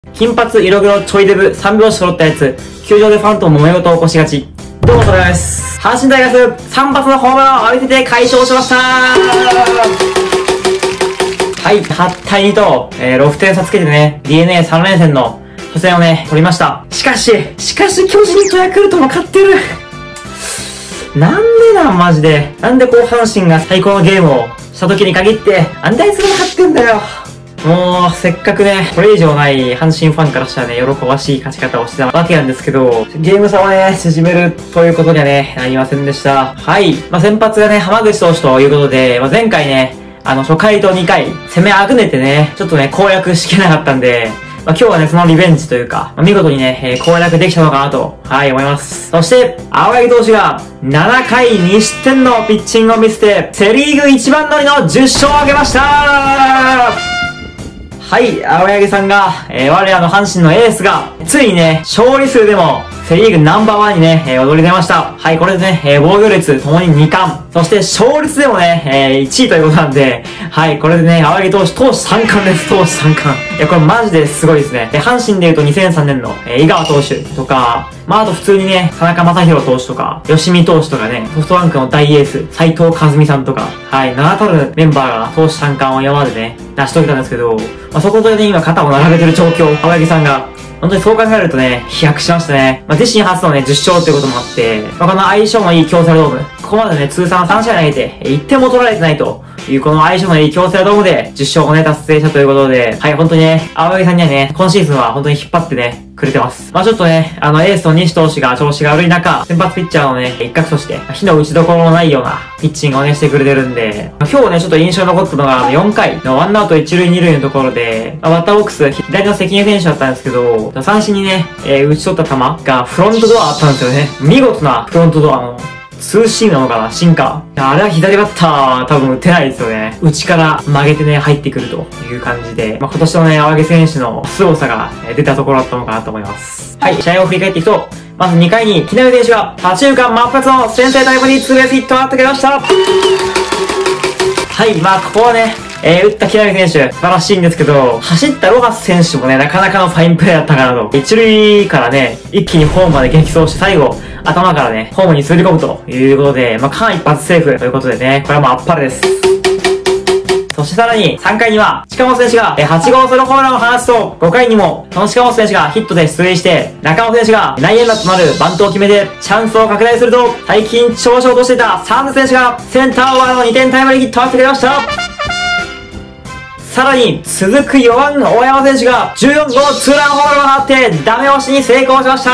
金髪、色黒、ちょいデブ、3拍子揃ったやつ。球場でファンと揉め事を起こしがち。どうも、トラです。阪神タイガース、3発のホームランを浴びせて快勝しました。はい、8対2と、6点差つけてね、DNA3 連戦の初戦をね、取りました。しかし、巨人とヤクルトも勝ってる。なんでなん、マジで。なんでこう、阪神が最高のゲームをした時に限って、あんだいつも勝ってんだよ。もう、せっかくね、これ以上ない阪神ファンからしたらね、喜ばしい勝ち方をしてたわけなんですけど、ゲーム差をね、縮めるということにはね、なりませんでした。はい。先発がね、浜口投手ということで、前回ね、初回と2回、攻めあぐねてね、ちょっとね、攻略しきれなかったんで、今日はね、そのリベンジというか、見事にね、攻略できたのかなと、はい、思います。そして、青柳投手が、7回2失点のピッチングを見せて、セリーグ一番乗りの10勝を挙げました。はい、青柳さんが、我らの阪神のエースが、ついにね、勝利数でも、セリーグナンバーワンにね、躍り出ました。はい、これでね、防御率ともに2冠。そして勝率でもね、1位ということなんで、はい、これでね、青柳投手3冠です。投手3冠。いや、これマジですごいですね。阪神で言うと2003年の、井川投手とか、あと普通にね、田中将大投手とか、吉見投手とかね、ソフトバンクの大エース、斉藤和美さんとか、はい、名だたるメンバーが投手3冠を山でね、成し遂げたんですけど、そこでね、今肩を並べてる状況、青柳さんが、本当にそう考えるとね、飛躍しましたね。自身初のね、10勝っていうこともあって、この相性のいい京セラドーム、ここまでね、通算3試合投げて、1点も取られてないという、この相性のいい京セラドームで10勝をね、達成したということで、はい、本当にね、青柳さんにはね、今シーズンは本当に引っ張ってね、くれてます。ちょっとね、エースの西投手が調子が悪い中、先発ピッチャーのね、一角として、火の打ちどころのないようなピッチングをね、してくれてるんで、今日ね、ちょっと印象に残ったのが、4回のワンアウト1塁2塁のところで、バッターボックス、左の関根選手だったんですけど、三振にね、打ち取った球がフロントドアあったんですよね。見事なフロントドアの、ツーシームなのかなシンカー。あれは左バッターは多分打てないですよね。内から曲げてね、入ってくるという感じで、今年のね、青柳選手の凄さが出たところだったのかなと思います。はい、試合を振り返っていくと、まず2回に、木浪選手が、左中間真っ二つの先制タイムリーツーベースヒットを打ってくれました。はい、ここはね、打った木浪選手、素晴らしいんですけど、走ったロハス選手もね、なかなかのファインプレーだったかなと。一塁からね、一気にホームまで激走して最後、頭からね、ホームに滑り込むということで、間一発セーフということでね、これはもうあっぱれです。そしてさらに、3回には、近本選手が8号ソロホームランを放つと、5回にも、その近本選手がヒットで出塁して、中尾選手が内野安打となるバントを決めて、チャンスを拡大すると、最近調子を落としていたサンズ選手が、センターオーバーの2点タイムリーヒットを打ってくれました。さらに、続く4番の大山選手が14号ツーランホームランを放ってダメ押しに成功しました。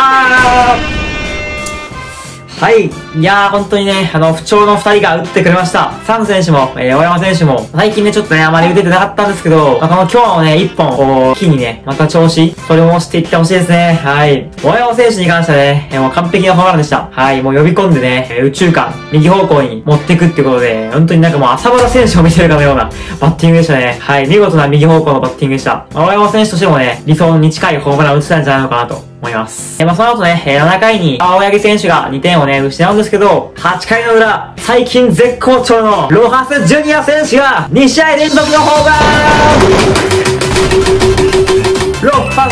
はい。いやー、本当にね、不調の2人が打ってくれました。サンズ選手も、大山選手も、最近ね、ちょっとね、あまり打ててなかったんですけど、この今日のね、1本、日にね、また調子、それを押していってほしいですね。はい。大山選手に関してはね、もう完璧なホームランでした。はい。もう呼び込んでね、右中間、右方向に持っていくってことで、本当になんかもう浅原選手を見てるかのようなバッティングでしたね。はい。見事な右方向のバッティングでした。大山選手としてもね、理想に近いホームランを打てたんじゃないのかなと思います。その後ね、7回に青柳選手が2点をね、失うんですけど、8回の裏、最近絶好調のロハスジュニア選手が2試合連続のホームラン。ロハ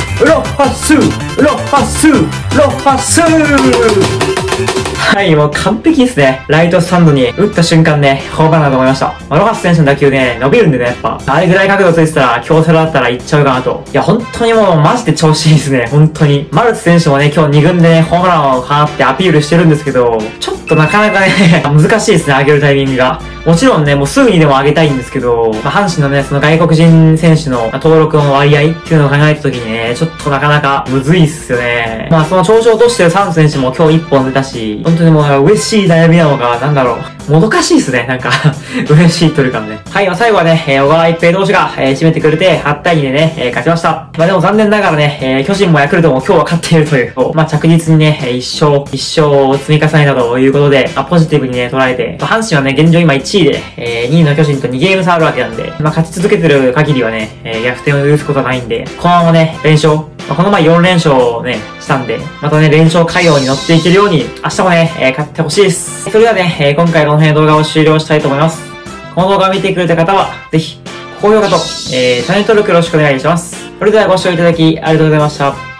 スはい、もう完璧ですね。ライトスタンドに打った瞬間ね、ホームランだと思いました。ロハス選手の打球ね、伸びるんでね、やっぱ。あれぐらい角度ついてたら、京セラだったら行っちゃうかなと。いや、本当にもうマジで調子いいですね、本当に。マルツ選手もね、今日2軍でね、ホームランを放ってアピールしてるんですけど、ちょっとなかなかね、難しいですね、上げるタイミングが。もちろんね、もうすぐにでも上げたいんですけど、阪神のね、その外国人選手の登録の割合っていうのを考えたときにね、ちょっとなかなかむずいっすよね。その調子を落としてるサンズ選手も今日1本出たし、本当にもう嬉しい悩みなのか、なんだろう。もどかしいっすね、なんか嬉しいというかね。はい、最後はね、小川一平投手が、締めてくれて、8対2でね、勝ちました。でも残念ながらね、巨人もヤクルトも今日は勝っているという、着実にね、1勝を積み重ねたということで、ポジティブにね、捉えて、阪神はね、現状今1位で、2位の巨人と2ゲーム差あるわけなんで、勝ち続けてる限りはね、逆転を許すことはないんで、このままね、連勝、この前4連勝をね、したんで、またね、連勝回応に乗っていけるように、明日もね、勝ってほしいです。それではね、今回この辺動画を終了したいと思います。この動画を見てくれた方は、ぜひ、高評価と、チャンネル登録よろしくお願いします。 それではご視聴いただきありがとうございました。